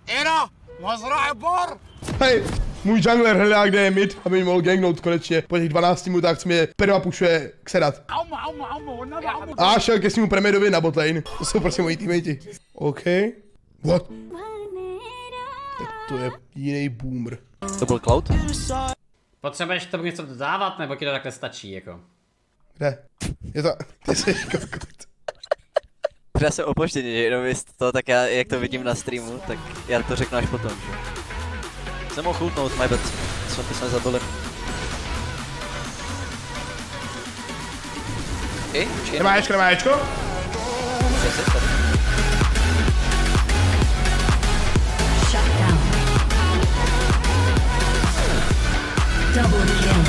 Hej, můj jungler hledá, kde je mid, aby mi mohl gangnout konečně. Po těch 12 minutách, co mě permapušuje Xerath. A šel ke svému Premedovi na botlane. To jsou prostě moji teammatey. OK. What? Tak to je jiný boomer. To byl Cloud? Potřebuješ tomu něco dodávat, nebo ti to takhle stačí, jako? Kde? Je to... Ty jsi kokot. Já jsem opožděný, že jenom to, tak já, jak to vidím na streamu, tak já to řeknu až potom, že? Jsem mohl chutnout, my bad. Jsme zabili. Okay, nemá Ečko? Double kill.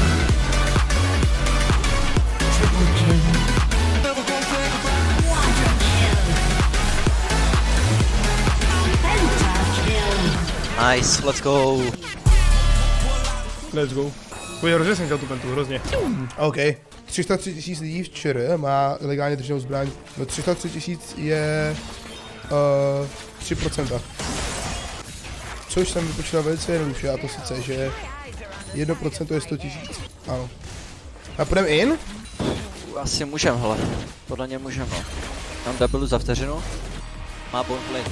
Triple kill. Quadra kill. Pentakill. Nice, let's go. Let's go. Hrozně jsem chtěl tu pentu, hrozně. OK. 303 000 lidí v ČR má legálně drženou zbraň. No 303 000 je 3%. Což jsem vypočítal velice jednoduše, a to sice, že 1% je 100 000. Ano. A půjdeme in? Asi můžem, hele. Podle mě můžem, no. Mám double za vteřinu. Má boneplate.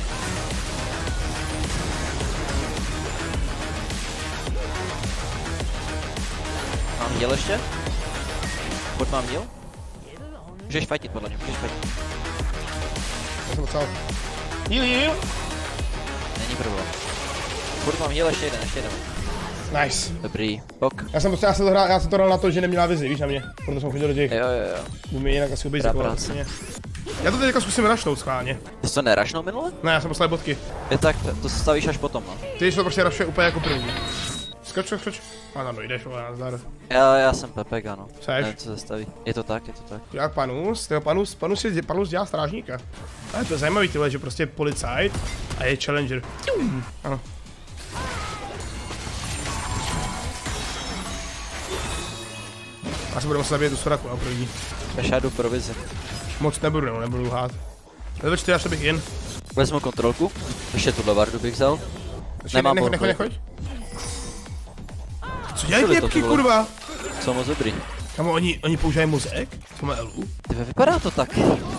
Mám heal ještě? Pod mám heal? Můžeš fightit podle mě, můžeš fightit. Já jsem docela. Heal! Není problém. Pod mám heal, ještě jeden. Nice. Dobrý, pok. Já jsem to hrál na to, že neměla vizi, víš na mě. Proto jsem chodil do těch. Jo. By mě jinak asi obejzikoval. Já to teďka zkusím rašnout schválně. Ty jsi to nerašnul minule? Ne, já jsem poslal bodky. Je tak, to se stavíš až potom, no. Ty to prostě rašuje úplně jako první. Skoč. A tam dojdeš, vole, nazdar. Já jsem Pepek, ano. Seš? Ne, co se staví. Je to tak. Jak panus dělá strážníka. Ale to je zajímavý tyhle, že prostě policajt a je challenger. Ano. Asi budeme se zabít tu Soraku na první. Já jdu provizi. Moc nebudu lhát. Level 4 až bych jen. Vezmu kontrolku. Ještě tuhle vardu bych vzal. Nemám nechoď. Co dělají těpky, kurva? Jsou moc dobrý. Kamo, oni používají mozek? To má Elu? Tyve, vypadá to tak.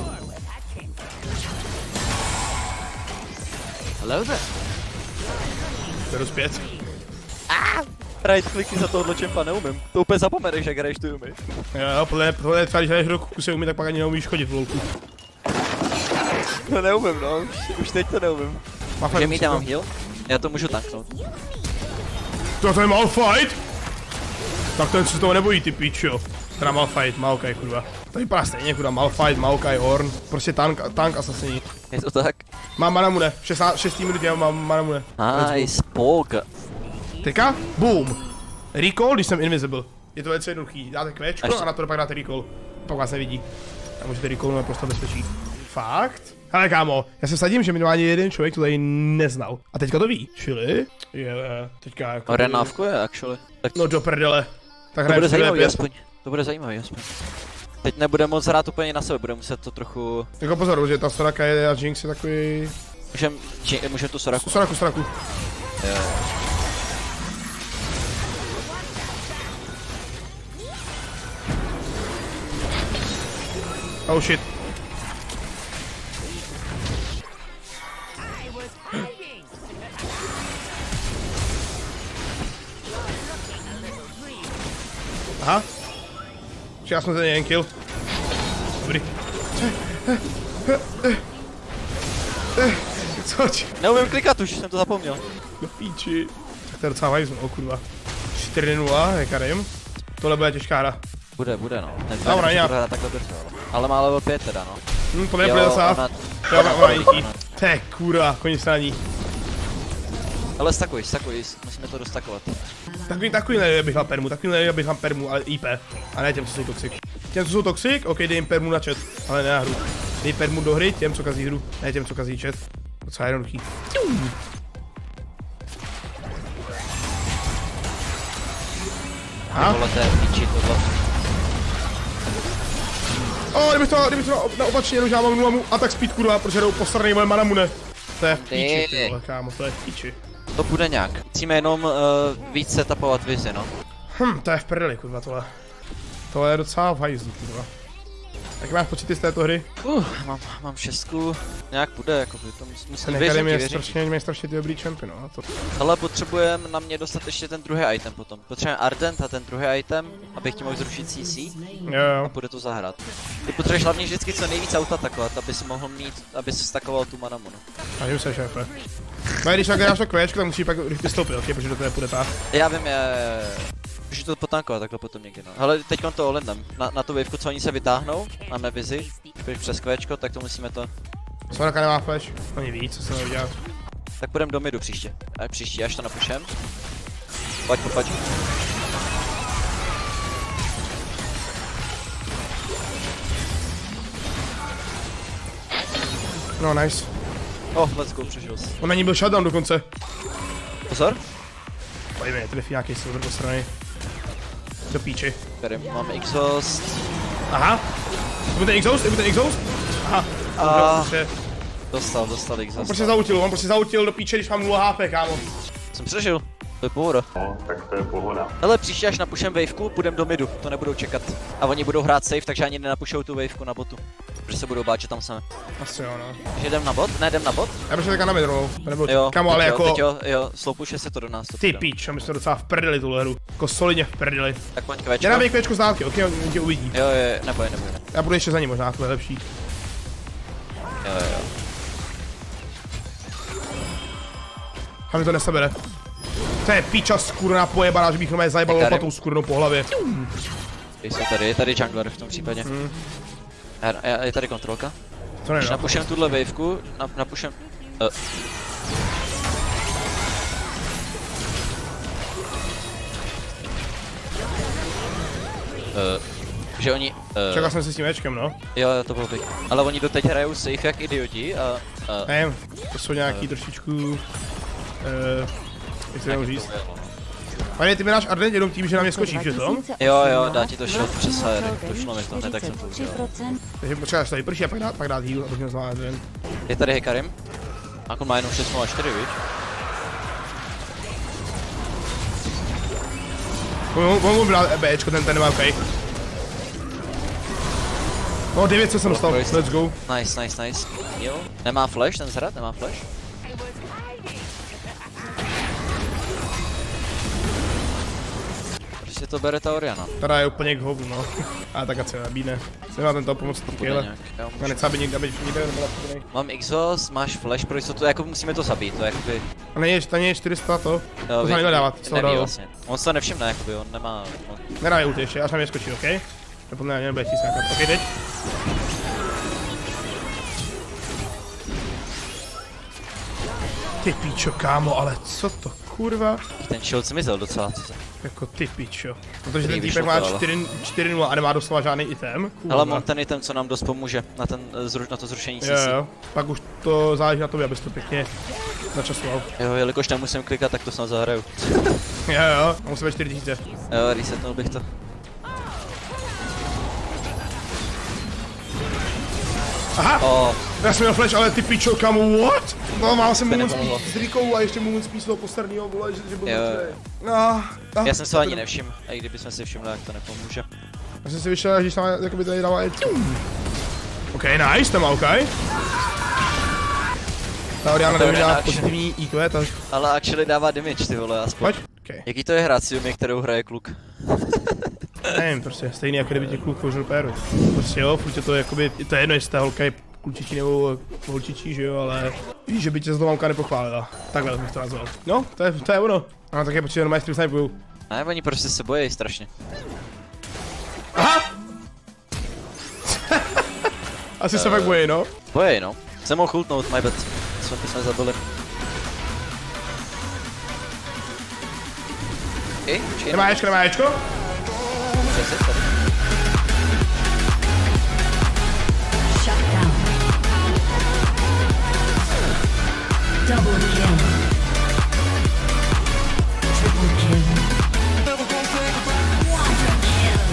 Hello there. Jdu zpět. Right clicky za tohohle čempa neumím. To úplně zapomeneš, jak hraješ tu umí. Jo, podle třeba, když hraješ rok kusy umí, tak pak ani neumíš chodit v lolku. No neumím, no. Už teď to neumím. Může mít, já mám heal? Já to můžu tanknout. To je Malphite? Tak ten se toho nebojí, ty píčo. Teda Malphite, Maokai, kurva. To vypadá stejně, kurva, Malphite, Maokai, Horn. Prostě tank asasini. Je to tak? Mám manamune, 6 minut já mám manamune. Nice, polka. Teďka, boom. Recall, když jsem invisible. Je to velice jednoduchý, dáte kvéčko a na to pak dáte recall. Pak vás nevidí. A můžete recallnout naprosto bezpečí. Fakt? Hele kámo, já se vsadím, že minimálně jeden člověk to tady neznal. A teďka to ví. Čili? Je, teďka jako... Renávku je, actually. Tak... No do prdele. Tak to bude zajímavý aspoň. To bude zajímavý aspoň. Teď nebude moc hrát úplně na sebe, bude muset to trochu... Jako pozor, že ta Soraka je a Jinx je takový... Můžem tu Soraku. Soraku. Jo. Oh shit. Aha. Já jsem ten jeden kill. Dobrý. Coč? Neumím klikat už, jsem to zapomněl. Do píči. Tak to je docela vajzno, kurva. 4-0, je Karim. Tohle bude těžká hra. Bude, no. Dobra, já. Ale má level 5 teda, no. To nebude zase. Ona díky. Te kurva, konec straní. Ale stakuj, musíme to dostakovat. Takový nejde, abych mám permu, ale IP. A ne těm, co jsou toxic. Těm, co jsou toxic, ok, dej jim permu na chat, ale ne na hru. Dej permu do hry těm, co kazí hru, ne těm, co kazí chat. Docela jednoduchý. Tohle to je píči, tohle. Kdybych to na opačně, jenom já mám 0 attack speed, kurva, protože jdou posranej moje manamune. To je v píči, ty vole, kámo, to je v píči. To bude nějak. Musíme jenom víc setupovat vizi, no. To je v prdeli, kurva, tohle. Tohle je docela v hajzlu, kurva. Jak máš pocity z této hry? Mám 6, nějak bude, jakoby, to musím Mají strašně ty dobrý čempy, no. To... Ale potřebujeme na mě dostat ještě ten druhý item potom. Potřebujeme Ardent a ten druhý item, abych ti mohl zrušit CC. Jo. A bude to zahrát. Ty potřebuješ hlavně vždycky co nejvíc auta takovat, aby si mohl mít, aby si stakoval tu manamu, no. A jim se, šéfe. No když tak dáš to kvéčko, tak musíš pak vystoupit, ok, protože do toho půjde ta. Já vím, můžu to potankovat takhle potom někdy, no. Hele, teď to olendám. Na tu wavku, co oni se vytáhnou, máme vizi, přes kvéčko, tak to musíme to... Sonaka nemá flash, oni ví, co se udělat. Tak půjdem do midu příště. Příště, až to napušem. Pojď. No, nice. Let's go, přežil jsi. On na ní byl shutdown dokonce. Pozor. Pojďme, trefí nějaký silver do strany. Do píči. Tady máme exhaust. Aha. Je ten exhaust? Aha. Dostal exhaust. On prostě zautil do píče, když mám 0 HP, kámo. Jsem přežil. To je pohoda. No, tak to je pohoda. Hele, příště až napušem waveku, půjdem do midu, to nebudou čekat. A oni budou hrát safe, takže ani nenapušou tu waveku na botu. Protože se budou bát, že tam jsme. Asi jo, no. Takže jdem na bot? Ne, jdem na bot? Já bych tak na mid rovnou. Jo, kámo, ale jako... jo, sloupuše se to do nás. Ty píč, my jsme docela v prdeli tuhle hru. Jako solidně v prdeli. Tak pojď kvéčko. Já dám kvéčko z dálky, ok, on tě uvidí. Jo, neboj. Já budu ještě za ním možná, to je lepší. Jo. A mi to nesebere. To je píča skurná pojebaná, že bych mě zajebal lopatou skurnou po hlavě. Je tady jungler v tom případě. Je tady kontrolka. To ne, když napušem tuhle waveku, napušem... že oni... Čekal jsem si s tím Ečkem, no. Jo, to bylo pěkný. Ale oni doteď hrajou safe jak idioti a... Nevím, to jsou nějaký trošičku... jak se jenom říct. Pane, ty mi dáš Ardent jenom tím, že na mě skočíš, že to? Jo, dá ti to shot přes HR, došlo mi to, ne, tak jsem to udělal. Takže počkáš tady prší a pak dát heal, abych měl znamená Ardent. Je tady Hekarim. Akon má jenom 604, víš? On mu dát Bčko, ten nemá OK. No 900 jsem dostal, let's go. Nice. Jo, nemá flash, ten zhrad, nemá flash. Prostě to bere ta Oriana. Teda je úplně k hovnu, no. A tak ať se nabídne. Jsem na ten top pomoct takyhle. Já nechci, aby někde nebyla podobnej. Mám exhaust, máš flash pro jistotu, jako musíme to zabít, to je jakoby... A není je 400 to? To se nedávat, neví vlastně. On se to nevšimne, jakoby, on nemá... Nedávej ulti ještě, až na mě skočí, ok? Nepomněl, nebude chtít sákat. Ok, teď. Ty píčo, kámo, ale co to, kurva? Ten shield zmizel docela, co se... Jako ty píčo. Protože ten týpek má 4-0 a nemá doslova žádný item. Ale mám ten item, co nám dost pomůže na to zrušení CC. Jo. Pak už to záleží na tobě, abys to pěkně načasoval. Jo, jelikož nemusím klikat, tak to snad zahraju. Jo, a musím 4000. Jo, resetnul bych to. Aha! Já jsem měl flash, ale ty pičo, kamu, what? No, mám jsem moment s Rikou a ještě moment spíš toho postarního, vole, že byl Já jsem se ani nevšiml, a i kdybychom si všimli, jak to nepomůže. Já jsem si vyšel, když tam jakoby tady dává OK, nice, to má OK. Ta Oriana dává pozitivní IQ, tak... Ale actually dává damage, ty vole, aspoň. Pojď. Okay. Jaký to je hrát si kterou hraje kluk? Nevím, prostě stejný, jako kdyby tě kluk kouřil péru. Prostě jo, furt je to jakoby, to je jedno, jestli ta holka je klučičí nebo holčičí, že jo, ale víš, že by tě za to mamka nepochválila. Takhle bych to nazval. No, to je ono. A tak je počítě normálně stream snipujou. Ne, oni prostě se bojí strašně. Aha! Asi se fakt bojí, no. Bojí, no. Jsem mohl chultnout, my bad. Co jsme zabili. Nemá Ečko? Přesně, tady. Shut down. Double kill. Triple kill. Quadra kill.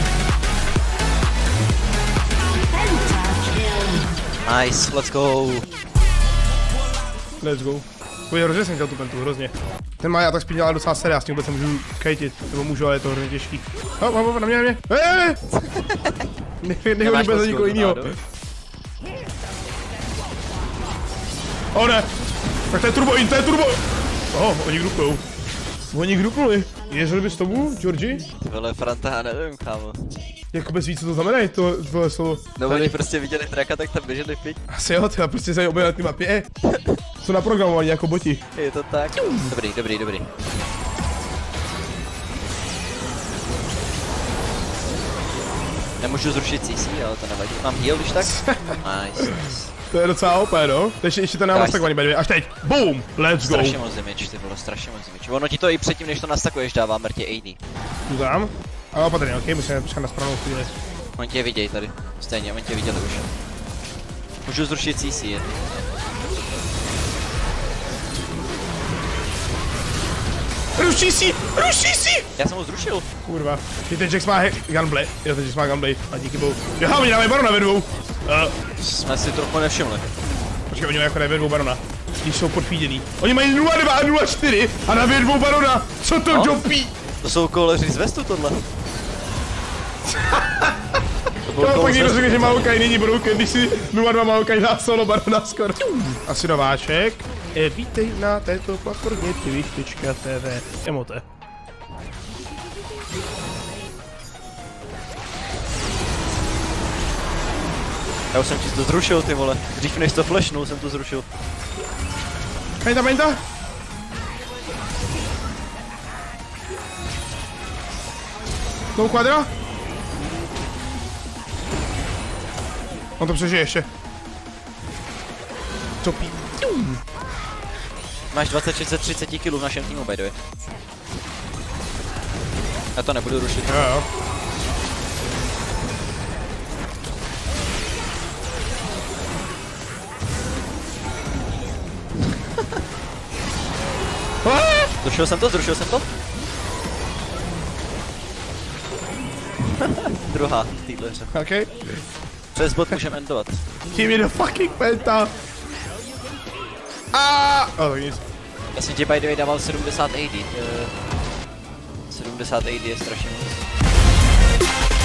Penta kill. Nice, let's go. Let's go. Pojď, hrozně jsem chtěl tu pentu, hrozně. Ten má já tak spíš dělá docela série, já s tím vůbec nemůžu kejtit, nebo můžu, ale je to hrozně těžký. Hop, na mě. Nehodím bez nikoho jinýho. O ne! Tak to je turbo, to je turbo! Oni grupnuli. Ježel bys tomu, Georgi? Ty vole, Franta, já nevím, kámo. Jako bez víc, co to znamená, tohle slovo. No oni prostě viděli traka, tak tam běželi pět. Asi jo, tyhle prostě se objevili na té mapě. Jsou naprogramovaní jako boti. Je to tak. Dobrý. Nemůžu zrušit CC, ale to nevadí. Mám heal, když tak? Nice. To je docela OP, no. Ještě to nemám nastakovaný, by the way. Až teď. Boom! Let's go. Strašně moc damage, ty vole, strašně moc damage. Ono ti to i předtím, než to nastakuješ, dává mrtě AD. Tu tam. A opatrně, ok, musíme počkat na správnou chvíli. Oni tě vidějí tady. Stejně, oni tě viděli už. Můžu zrušit CC, je. Ruší si! Já jsem ho zrušil. Kurva. Ten Jax má gunblade. Jo, ten Jax má gunblade. A díky bohu. Jo, oni dávají barona ve dvou. Jsme si trochu nevšimli. Počkej, oni mají jako ve dvou barona. Když jsou podfíděný. Oni mají 0,2 a 0,4 a na dvou barona. Co to jopí? To jsou koleři z vestu tohle. No, pak někdo řekne, že Maokai není broken, když si 0,2 Maokai dá solo barona skoro. Asi nováček. Vítej na této platformě Twitch.tv. Emote. Já už jsem ti to zrušil, ty vole. Dřív než to flashnul, jsem to zrušil. Penta. No quadra. On to přežije ještě. Topí. Máš 26 30 kg v našem týmu, by the way. Já to nebudu rušit. Jo. Zrušil jsem to. Druhá v téhle hře. Okay. Přes bot můžeme endovat. Give me the fucking penta. Tak nic. Já jsem tě by the way dával 70 AD. 70 AD je strašně moc.